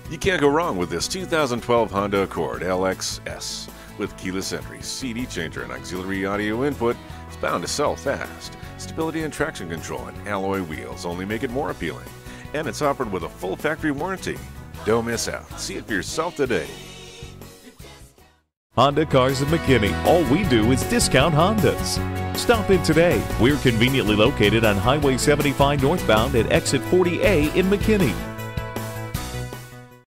You can't go wrong with this 2012 Honda Accord LXS. With keyless entry, CD changer, and auxiliary audio input, it's bound to sell fast. Stability and traction control and alloy wheels only make it more appealing. And it's offered with a full factory warranty. Don't miss out. See it for yourself today. Honda Cars of McKinney. All we do is discount Hondas. Stop in today. We're conveniently located on Highway 75 northbound at exit 40A in McKinney.